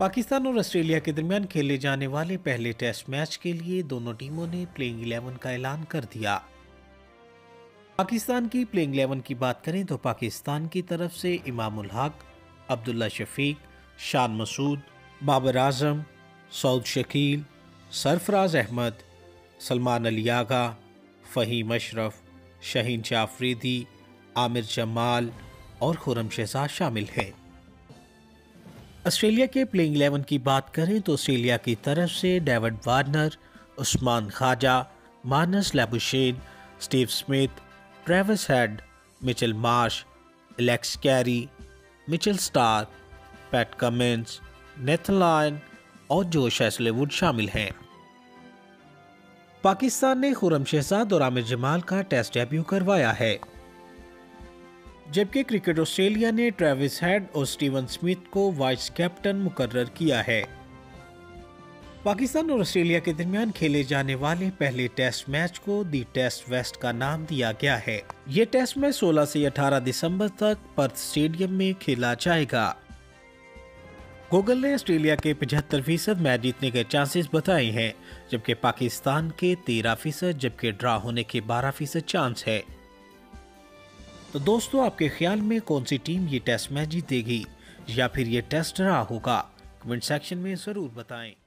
پاکستان اور آسٹریلیا کے درمیان کھیلے جانے والے پہلے ٹیسٹ میچ کے لیے دونوں ٹیموں نے پلینگ 11 کا اعلان کر دیا۔ پاکستان کی پلینگ 11 کی بات کریں تو پاکستان کی طرف سے امام الحق، عبداللہ شفیق، شان مسعود، بابر اعظم، سعود شکیل، سرفراز احمد، سلمان علی آغا، فہیم اشرف، شہین شاہ افریدی، عامر جمال اور خرم شہزاد شامل ہیں۔ آسٹریلیا کے پلینگ 11 کی بات کریں تو آسٹریلیا کی طرف سے David Warner, Usman Khawaja, Marnus Labuschagne, Steve Smith, Travis Head, Mitchell Marsh, Alex Carey, Mitchell Starc, Pat Cummins, Nathan Lyon اور جوش ہیزلے ووڈ شامل ہیں۔ پاکستان نے خرم شہزاد اور عامر جمال کا ٹیسٹ ڈیبیو کروایا ہے، جبکہ کرکٹ آسٹریلیا نے ٹریوس ہیڈ اور سٹیون سمتھ کو وائس کیپٹن مقرر کیا ہے۔ پاکستان اور آسٹریلیا کے درمیان کھیلے جانے والے پہلے ٹیسٹ میچ کو دی ٹیسٹ ویسٹ کا نام دیا گیا ہے۔ یہ ٹیسٹ میچ 16 سے 18 دسمبر تک پرتھ اسٹیڈیم میں کھیلا جائے گا۔ گوگل نے آسٹریلیا کے 75% میچ جیتنے کے چانسز بتائے ہیں، جبکہ پاکستان کے 13%، جبکہ ڈرا ہونے کے 12% چانس ہے۔ تو دوستو، آپ کے خیال میں کون سی ٹیم یہ ٹیسٹ میچ جیتے گی یا پھر یہ ٹیسٹ ڈرا ہوگا؟ کمنٹ سیکشن میں ضرور بتائیں۔